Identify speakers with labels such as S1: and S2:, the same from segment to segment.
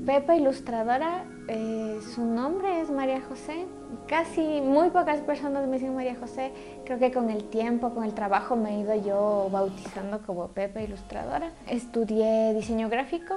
S1: Pepa Ilustradora, su nombre es María José. Casi muy pocas personas me dicen María José. Creo que con el tiempo, con el trabajo me he ido yo bautizando como Pepa Ilustradora. Estudié diseño gráfico.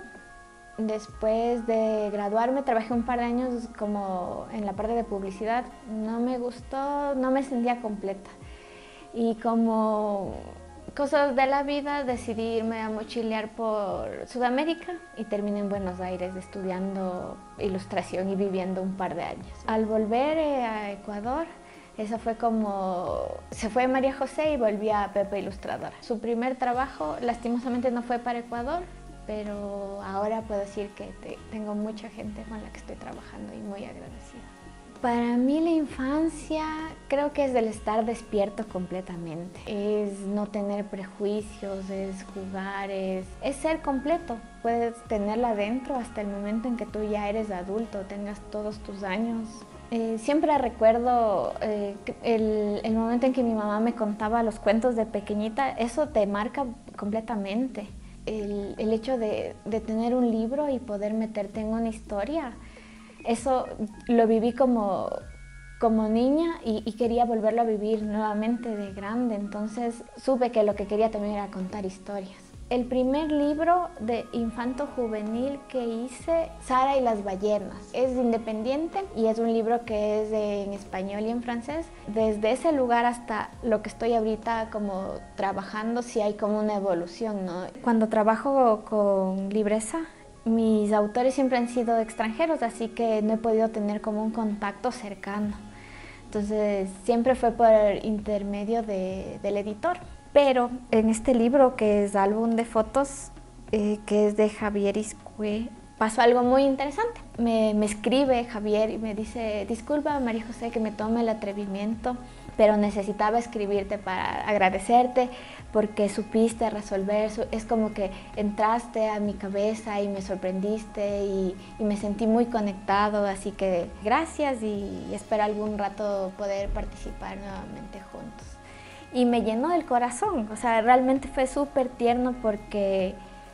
S1: Después de graduarme trabajé un par de años como en la parte de publicidad. No me gustó, no me sentía completa. Y como cosas de la vida decidí irme a mochilear por Sudamérica y terminé en Buenos Aires estudiando ilustración y viviendo un par de años. Al volver a Ecuador, eso fue como, se fue María José y volví a Pepa Ilustradora. Su primer trabajo lastimosamente no fue para Ecuador, pero ahora puedo decir que tengo mucha gente con la que estoy trabajando y muy agradecida. Para mí la infancia creo que es el estar despierto completamente, es no tener prejuicios, es jugar, es ser completo. Puedes tenerla dentro hasta el momento en que tú ya eres adulto, tengas todos tus años. Siempre recuerdo el momento en que mi mamá me contaba los cuentos de pequeñita, eso te marca completamente. El hecho de tener un libro y poder meterte en una historia, eso lo viví como niña y quería volverlo a vivir nuevamente de grande, entonces supe que lo que quería también era contar historias. El primer libro de infanto juvenil que hice, Sara y las ballenas, es independiente y es un libro que es en español y en francés. Desde ese lugar hasta lo que estoy ahorita como trabajando, sí hay como una evolución, ¿no? Cuando trabajo con Libresa, mis autores siempre han sido extranjeros, así que no he podido tener como un contacto cercano. Entonces siempre fue por intermedio del editor. Pero en este libro, que es álbum de fotos, que es de Javier Iscue, pasó algo muy interesante. Me escribe Javier y me dice: disculpa María José que me tome el atrevimiento, pero necesitaba escribirte para agradecerte porque supiste resolver, es como que entraste a mi cabeza y me sorprendiste y me sentí muy conectado, así que gracias y espero algún rato poder participar nuevamente juntos. Y me llenó el corazón, o sea, realmente fue súper tierno porque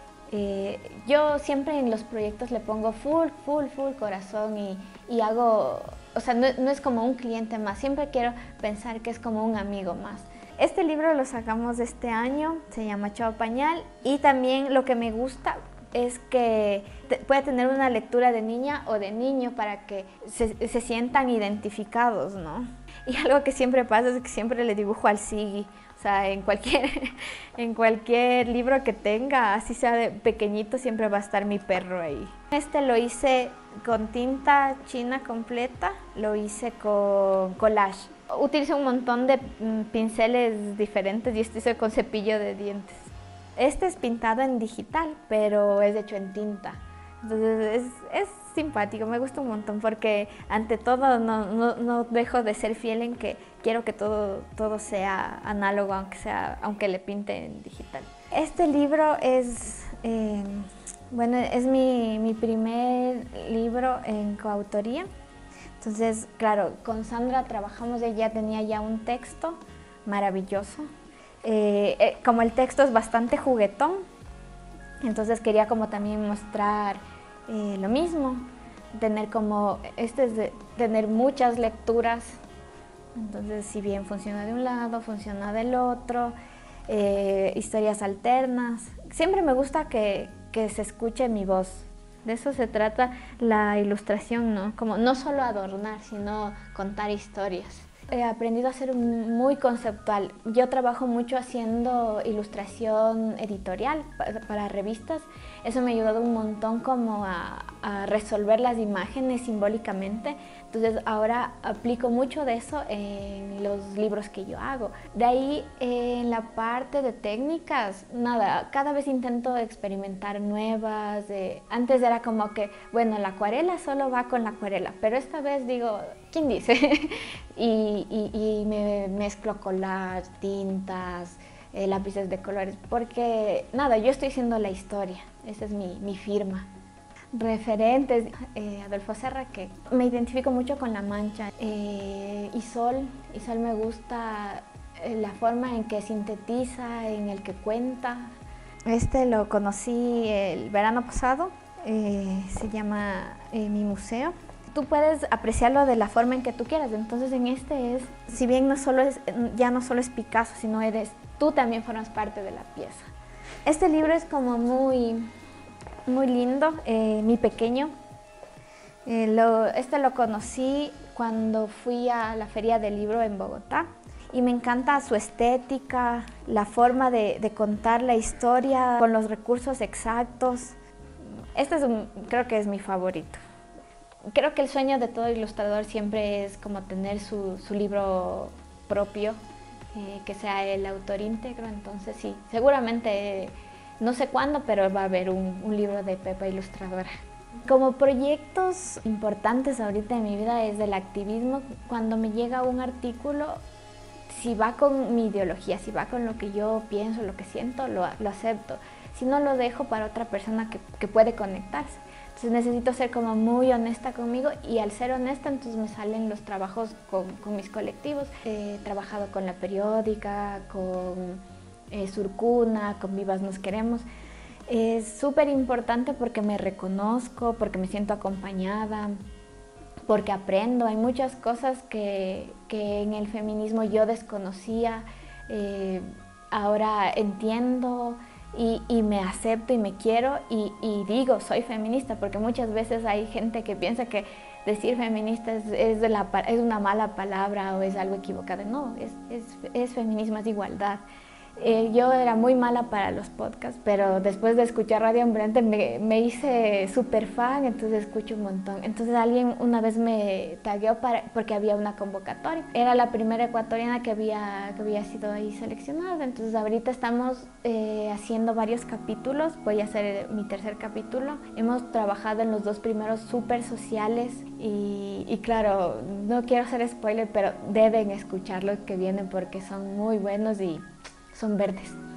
S1: yo siempre en los proyectos le pongo full corazón y hago, o sea, no es como un cliente más, siempre quiero pensar que es como un amigo más. Este libro lo sacamos este año, se llama Chao Pañal, y también lo que me gusta es que puede tener una lectura de niña o de niño para que se sientan identificados, ¿no? Y algo que siempre pasa es que siempre le dibujo al Siggy, o sea, en cualquier libro que tenga, así sea de pequeñito, siempre va a estar mi perro ahí. Este lo hice con tinta china completa, lo hice con collage. Utilizo un montón de pinceles diferentes y este hice con cepillo de dientes. Este es pintado en digital, pero es hecho en tinta. Entonces es simpático, me gusta un montón porque ante todo no dejo de ser fiel en que quiero que todo sea análogo, aunque le pinte en digital. Este libro es, bueno, es mi primer libro en coautoría. Entonces, claro, con Sandra trabajamos, ella tenía ya un texto maravilloso. Como el texto es bastante juguetón, entonces quería como también mostrar lo mismo, tener muchas lecturas, entonces si bien funciona de un lado, funciona del otro, historias alternas. Siempre me gusta que se escuche mi voz. De eso se trata la ilustración, ¿no? Como no solo adornar, sino contar historias. He aprendido a ser muy conceptual. Yo trabajo mucho haciendo ilustración editorial para revistas. Eso me ha ayudado un montón como a resolver las imágenes simbólicamente. Entonces ahora aplico mucho de eso en los libros que yo hago. De ahí en la parte de técnicas, nada, cada vez intento experimentar nuevas. Antes era como que, bueno, la acuarela solo va con la acuarela, pero esta vez digo, ¿quién dice? y me mezclo collage, tintas, lápices de colores, porque nada, yo estoy haciendo la historia, esa es mi firma. Referentes, Adolfo Serra, que me identifico mucho con La Mancha. Isol me gusta la forma en que sintetiza, en el que cuenta. Este lo conocí el verano pasado se llama Mi Museo. Tú puedes apreciarlo de la forma en que tú quieras. Entonces en este es, si bien ya no solo es Picasso, sino tú también formas parte de la pieza. Este libro es como muy, muy lindo, Mi Pequeño. Lo conocí cuando fui a la Feria del Libro en Bogotá y me encanta su estética, la forma de contar la historia con los recursos exactos. Creo que es mi favorito. Creo que el sueño de todo ilustrador siempre es como tener su libro propio, que sea el autor íntegro. Entonces sí, seguramente, no sé cuándo, pero va a haber un libro de Pepa Ilustradora. Como proyectos importantes ahorita en mi vida es del activismo. Cuando me llega un artículo, si va con mi ideología, si va con lo que yo pienso, lo que siento, lo acepto. Si no, lo dejo para otra persona que puede conectarse. Entonces necesito ser como muy honesta conmigo y al ser honesta entonces me salen los trabajos con mis colectivos. He trabajado con La Periódica, con Surcuna, con Vivas Nos Queremos. Es súper importante porque me reconozco, porque me siento acompañada, porque aprendo. Hay muchas cosas que en el feminismo yo desconocía, ahora entiendo. Y me acepto y me quiero y digo, soy feminista, porque muchas veces hay gente que piensa que decir feminista es una mala palabra o es algo equivocado. No, es feminismo, es igualdad. Yo era muy mala para los podcasts, pero después de escuchar Radio Ambulante me hice súper fan, entonces escucho un montón. Entonces alguien una vez me tagueó porque había una convocatoria. Era la primera ecuatoriana que había sido ahí seleccionada. Entonces ahorita estamos haciendo varios capítulos, voy a hacer mi tercer capítulo. Hemos trabajado en los 2 primeros súper sociales y claro, no quiero hacer spoiler, pero deben escuchar los que vienen porque son muy buenos y son verdes.